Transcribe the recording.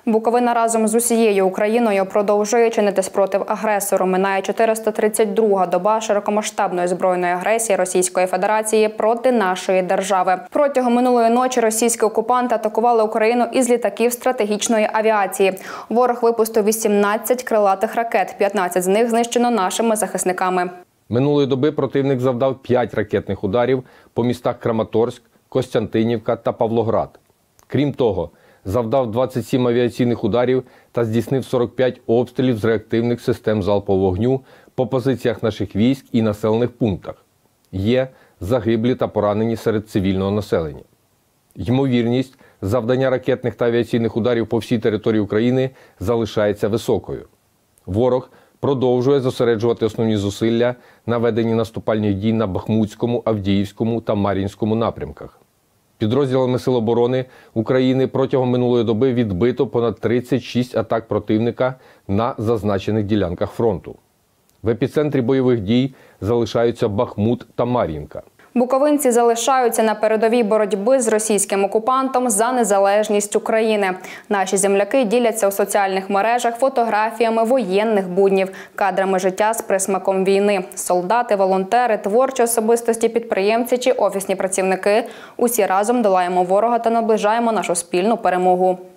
Буковина разом з усією Україною продовжує чинити спротив агресору. Минає 432-га доба широкомасштабної збройної агресії Російської Федерації проти нашої держави. Протягом минулої ночі російські окупанти атакували Україну із літаків стратегічної авіації. Ворог випустив 18 крилатих ракет, 15 з них знищено нашими захисниками. Минулої доби противник завдав 5 ракетних ударів по містах Краматорськ, Костянтинівка та Павлоград. Крім того, завдав 27 авіаційних ударів та здійснив 45 обстрілів з реактивних систем залпового вогню по позиціях наших військ і населених пунктах. Є загиблі та поранені серед цивільного населення. Ймовірність завдання ракетних та авіаційних ударів по всій території України залишається високою. Ворог продовжує зосереджувати основні зусилля на веденні наступальних дій на Бахмутському, Авдіївському та Мар'їнському напрямках. Підрозділами Сил оборони України протягом минулої доби відбито понад 36 атак противника на зазначених ділянках фронту. В епіцентрі бойових дій залишаються Бахмут та Мар'їнка. Буковинці залишаються на передовій боротьби з російським окупантом за незалежність України. Наші земляки діляться у соціальних мережах фотографіями воєнних буднів, кадрами життя з присмаком війни. Солдати, волонтери, творчі особистості, підприємці чи офісні працівники – усі разом долаємо ворога та наближаємо нашу спільну перемогу.